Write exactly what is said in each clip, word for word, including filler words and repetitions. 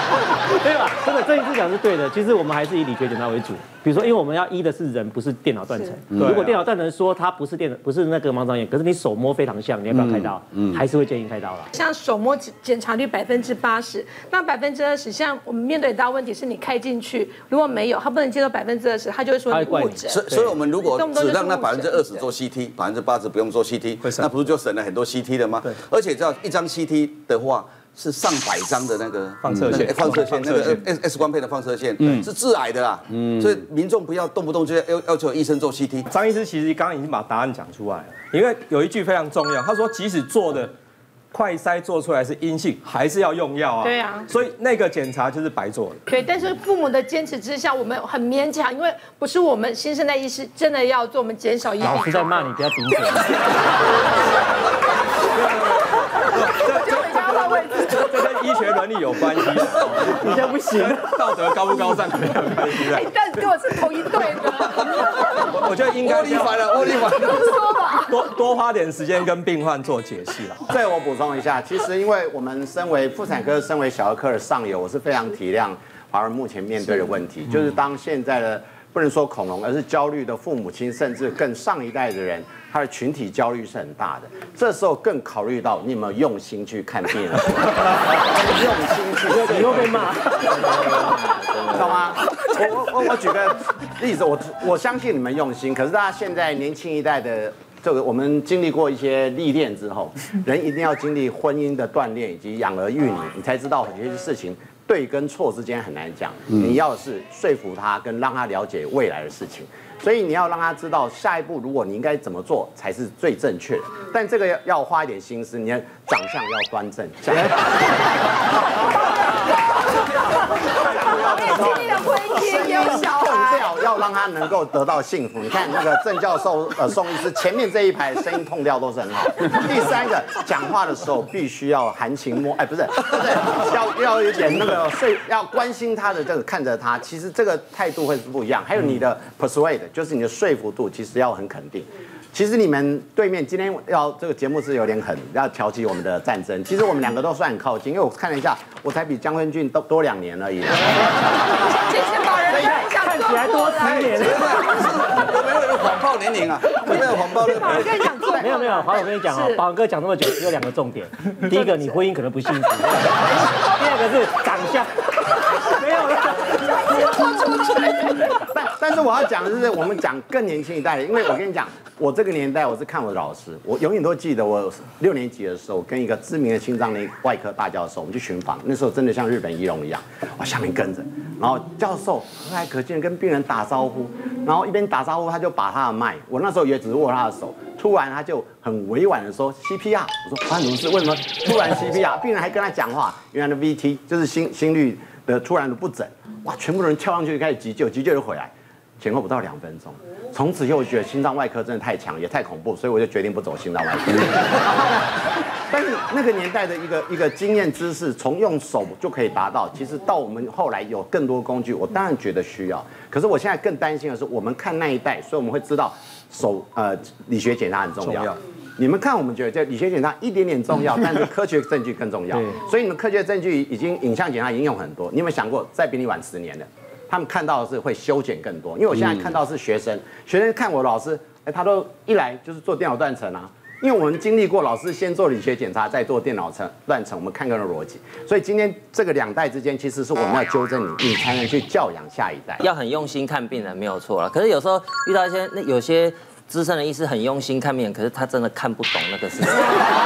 对吧？真的，郑医师讲是对的。其实我们还是以理学检查为主。比如说，因为我们要医的是人，不是电脑断层。如果电脑断层说它不是电，不是那个盲肠炎，可是你手摸非常像，你要不要开刀？嗯，还是会建议开刀了。 像手摸检查率百分之八十，那百分之二十，像我们面对到问题是你开进去，如果没有，他不能接受百分之二十，他就会说你误诊。 所以，所以我们如果只让那百分之二十做 C T， 百分之八十不用做 C T， 那不是就省了很多 C T 了吗？对。而且只要一张 C T 的话。是上百张的那个放射线， 放射线那个 X X 光片的放射线，是致癌的啦。所以民众不要动不动就要要求医生做 C T。 张医师其实刚刚已经把答案讲出来了，因为有一句非常重要，他说即使做的快筛做出来是阴性，还是要用药啊。 对啊。所以那个检查就是白做了。 对，但是父母的坚持之下，我们很勉强，因为不是我们新生代医师真的要做，我们减少医疗。 老师在骂你，不要顶嘴。 这跟医学伦理有关系， 你这样不行， 道德高不高尚没有关系的。 但跟我是同一队的， 我觉得应该窝里反了，窝里反。 说吧， 多多花点时间跟病患做解析了。 再我补充一下，其实因为我们身为妇产科、身为小儿科的上游，我是非常体谅华人目前面对的问题，就是当现在的不能说恐龙，而是焦虑的父母亲，甚至更上一代的人。他的群体焦虑是很大的，这时候更考虑到你有没有用心去看病人，用心去， 你又被骂， 懂吗？我我我举个例子，我我相信你们用心，可是大家现在年轻一代的这个，我们经历过一些历练之后，人一定要经历婚姻的锻炼以及养儿育女，你才知道有些事情对跟错之间很难讲，你要是说服他，跟让他了解未来的事情。所以你要让他知道下一步，如果你应该怎么做才是最正确的。但这个要要花一点心思，你的长相要端正。 经历了婚姻，有小孩， 要让他能够得到幸福。你看那个郑教授、呃宋医师前面这一排声音痛调都是很好。第三个，讲话的时候必须要含情脉，哎，不是，不是，要要有点那个睡，要关心他的这个看着他，其实这个态度会是不一样。还有你的 persuade。就是你的说服度其实要很肯定。其实你们对面今天要这个节目是有点狠，要挑起我们的战争。其实我们两个都算很靠近，因为我看了一下，我才比江坤俊都多两年而已。 谢谢保仁哥， 看起来多十年。 有没有谎报年龄啊？有没有谎报？ 保仁哥讲错。 没有没有，好，我跟你讲啊，保仁哥讲那么久，只有两个重点。第一个，你婚姻可能不幸福；第二个是长相。没有了。 但但是我要讲的是，我们讲更年轻一代的，因为我跟你讲，我这个年代我是看我的老师，我永远都记得我六年级的时候，跟一个知名的心脏内外科大教授，我们去巡访，那时候真的像日本医龙一样，我下面跟着，然后教授和蔼可亲的跟病人打招呼，然后一边打招呼他就把他的脉，我那时候也只是握他的手，突然他就很委婉的说 C P R， 我说发生什么事？为什么突然 C P R？ 病人还跟他讲话，原来的 V T 就是心心率的突然的不整，哇，全部人跳上去开始急救，急救就回来。前后不到两分钟，从此以后我觉得心脏外科真的太强，也太恐怖，所以我就决定不走心脏外科。但是那个年代的一个一个经验知识，从用手就可以达到，其实到我们后来有更多工具，我当然觉得需要。可是我现在更担心的是，我们看那一代，所以我们会知道手呃理学检查很重要。你们看，我们觉得这理学检查一点点重要，但是科学证据更重要。所以你们科学证据已经影像检查已经用很多，你有没有想过，再比你晚十年的？他们看到的是会修剪更多，因为我现在看到是学生，学生看我老师，哎，他都一来就是做电脑断层啊，因为我们经历过老师先做理学检查，再做电脑层断层，我们看看的逻辑。所以今天这个两代之间，其实是我们要纠正你，你才能去教养下一代。 要很用心看病人没有错了，可是有时候遇到一些那有些资深的医师很用心看病人，可是他真的看不懂那个事情。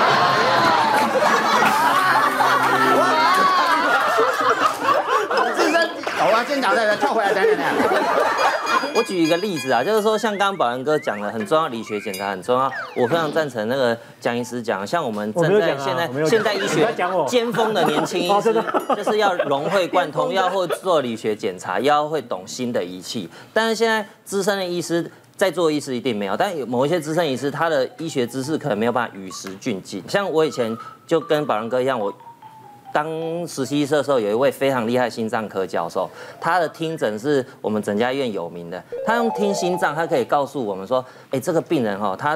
好啊，先讲这个，跳回来讲讲讲。 我举一个例子啊，就是说像刚刚保仁哥讲的很重要，理学检查很重要，我非常赞成那个江医师讲，像我们站在现在现代医学尖峰的年轻医师，就是要融会贯通，要会做理学检查，要会懂新的仪器。但是现在资深的医师在做医师一定没有，但有某一些资深医师，他的医学知识可能没有办法与时俱进。像我以前就跟保仁哥一样，我。当实习医生的时候，有一位非常厉害心脏科教授，他的听诊是我们整家医院有名的。他用听心脏，他可以告诉我们说，哎，这个病人哈，他的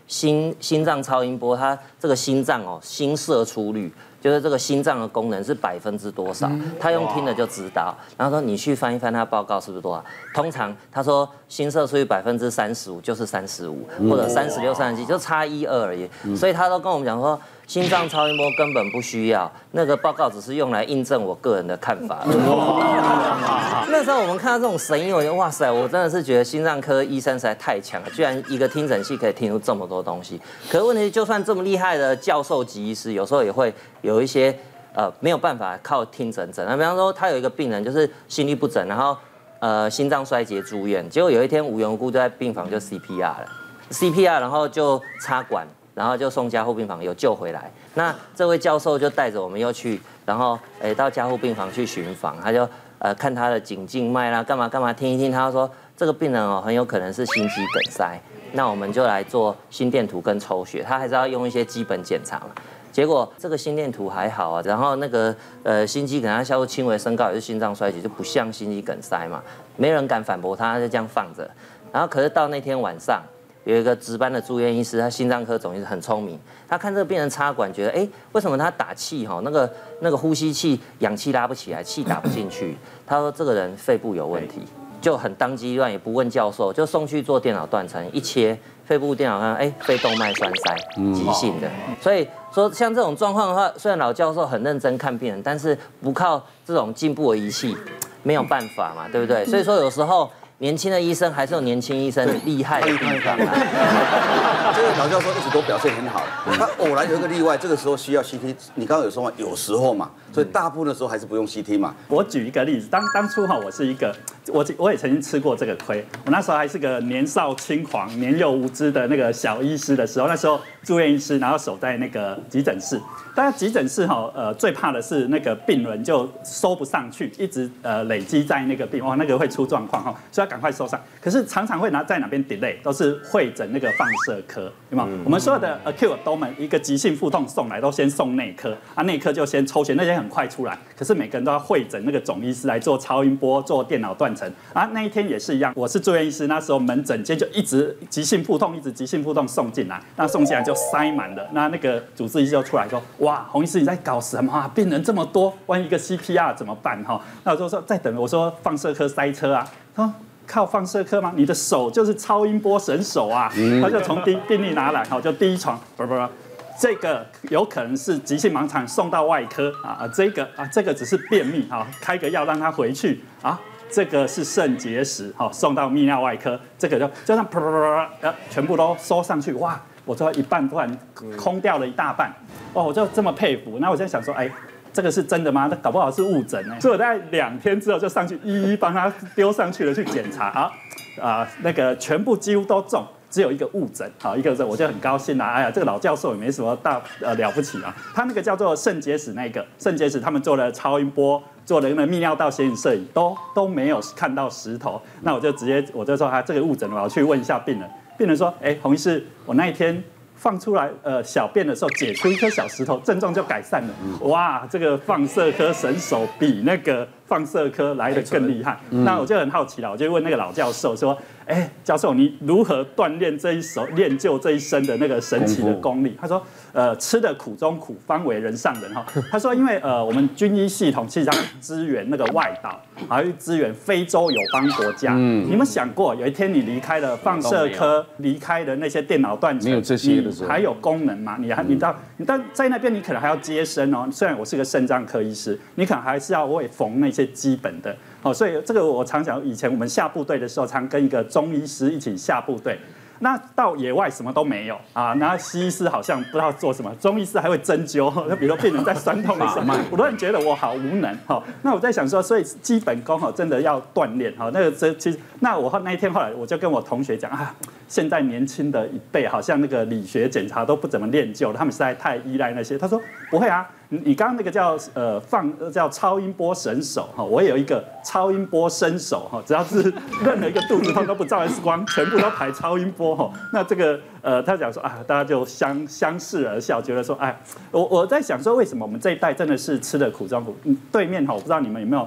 心心脏超音波，它这个心脏哦，心射出率。就是这个心脏的功能是百分之多少，他用听的就知道。然后说你去翻一翻他报告是不是多少？通常他说心射出去百分之三十五就是三十五，或者三十六、三十七，就差一二而已。所以他都跟我们讲说，心脏超音波根本不需要，那个报告只是用来印证我个人的看法。那时候我们看到这种神医，我觉得哇塞，我真的是觉得心脏科医生实在太强了，居然一个听诊器可以听出这么多东西。可是问题就算这么厉害的教授级医师，有时候也会有一些呃没有办法靠听诊诊。那比方说，他有一个病人就是心律不整，然后呃心脏衰竭住院，结果有一天无缘无故就在病房就 C P R 了 ，C P R 然后就插管，然后就送加护病房，有救回来。那这位教授就带着我们又去，然后诶到加护病房去巡房，他就呃看他的颈静脉啦，干嘛干嘛听一听，他说这个病人哦很有可能是心肌梗塞，那我们就来做心电图跟抽血，他还是要用一些基本检查嘛。结果这个心电图还好啊，然后那个呃心肌梗塞效果轻微升高也是心脏衰竭，就不像心肌梗塞嘛，没人敢反驳他，他就这样放着。然后可是到那天晚上，有一个值班的住院医师，他心脏科总医师很聪明，他看这个病人插管，觉得哎为什么他打气哈那个那个呼吸器氧气拉不起来，气打不进去，他说这个人肺部有问题。就很当机立断，也不问教授，就送去做电脑断层，一切肺部电脑看，哎，肺动脉栓塞，急性的。所以说像这种状况的话，虽然老教授很认真看病人，但是不靠这种进步的仪器，没有办法嘛，对不对？所以说有时候年轻的医生还是有年轻医生厉害的地方啦。 这个老教授一直都表现很好，他偶然有一个例外，这个时候需要 C T。你刚刚有说嘛，有时候嘛，所以大部分的时候还是不用 C T 嘛。 我举一个例子，当当初哈，我是一个，我我也曾经吃过这个亏。我那时候还是个年少轻狂、年幼无知的那个小医师的时候，那时候住院医师，然后守在那个急诊室。当然急诊室哈，呃，最怕的是那个病人就收不上去，一直呃累积在那个病，哇，那个会出状况哈，所以要赶快收上。可是常常会拿在哪边 delay， 都是会诊那个放射科，有没有？嗯、我们所有的 acute 都们一个急性腹痛送来，都先送内科，啊，内科就先抽血，那些很快出来。可是每个人都要会诊那个总医师来做超音波、做电脑断层。啊，那一天也是一样，我是住院医师，那时候门诊间就一直急性腹痛，一直急性腹痛送进来，那送进来就塞满了。那那个主治医师就出来说：“哇，洪医师你在搞什么啊？病人这么多，万一一个 C P R 怎么办？哈。”那我就说再等，我说放射科塞车啊，他说。靠放射科吗？你的手就是超音波神手啊！他就从第病历拿来，好，就第一床，不不不，这个有可能是急性盲肠送到外科啊，这个啊，这个只是便秘，好，开个药让他回去啊。这个是肾结石，好，送到泌尿外科，这个就就这样啪啪啪啪，全部都收上去，哇！我说一半突然空掉了一大半，哦，我就这么佩服。那我在想说，哎。这个是真的吗？那搞不好是误诊呢。所以我大概两天之后就上去一一帮他丢上去了去检查啊啊，那个全部几乎都中，只有一个误诊。好，一个是我就很高兴啦。哎呀，这个老教授也没什么大呃了不起啊。他那个叫做肾结石那个肾结石，他们做了超音波，做了那个泌尿道显影摄影，都都没有看到石头。那我就直接我就说他这个误诊，我要去问一下病人。病人说，哎，洪医师，我那一天。放出来，呃，小便的时候解出一颗小石头，症状就改善了。哇，这个放射科神手比那个放射科来得更厉害。那我就很好奇了，我就问那个老教授说：“哎，教授，你如何锻炼这一手练就这一身的那个神奇的功力？”他说：“呃，吃的苦中苦，方为人上人。”哈，他说：“因为呃，我们军医系统其实要支援那个外岛，还要支援非洲友邦国家。嗯，你有没有想过，有一天你离开了放射科，离开了那些电脑断层， 没有这些的。” 还有功能嘛？你还你到你到在那边，你可能还要接生哦。虽然我是个肾脏科医师，你可能还是要为缝那些基本的哦。所以这个我常想，以前我们下部队的时候，常跟一个中医师一起下部队。那到野外什么都没有啊，然后西医师好像不知道做什么，中医师还会针灸，那比如说病人在酸痛的时候，我突然觉得我好无能哈。那我在想说，所以基本功哈真的要锻炼哈。那个这其实，那我那一天后来我就跟我同学讲啊，现在年轻的一辈好像那个理学检查都不怎么练就，他们实在太依赖那些。他说不会啊。你刚刚那个叫呃放叫超音波神手哈，我也有一个超音波伸手哈，只要是任何一个肚子痛都不照 X 光，全部都排超音波哈。那这个呃他讲说啊，大家就相相视而笑，觉得说哎，我我在想说为什么我们这一代真的是吃的苦中苦。对面哈，我不知道你们有没有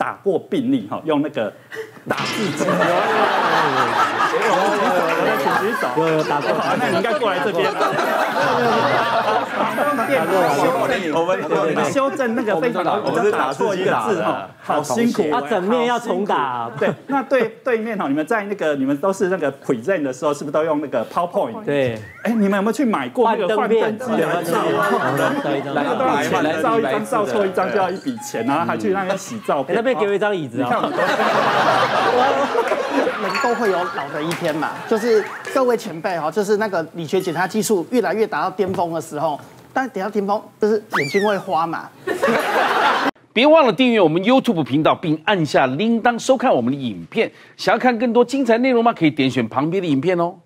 打过病历哈，用那个打字机。请举手， 有有打过， 那你应该过来这边。我们我们修正那个非常，我们打错一个字哈，好辛苦。 他整面要重打。 对，那对对面哈，你们在那个你们都是那个 present 的时候，是不是都用那个 PowerPoint？ 对。哎，你们有没有去买过那个幻灯机来照？来都要钱，照一张照错一张就要一笔钱，然后还去那边洗照片。 那边给我一张椅子啊。 人都会有老的一天嘛，就是各位前辈哈，就是那个理学检查技术越来越达到巅峰的时候，但等到巅峰就是眼睛会花嘛。 别忘了订阅我们 YouTube 频道，并按下铃铛收看我们的影片。想要看更多精彩内容吗？可以点选旁边的影片哦。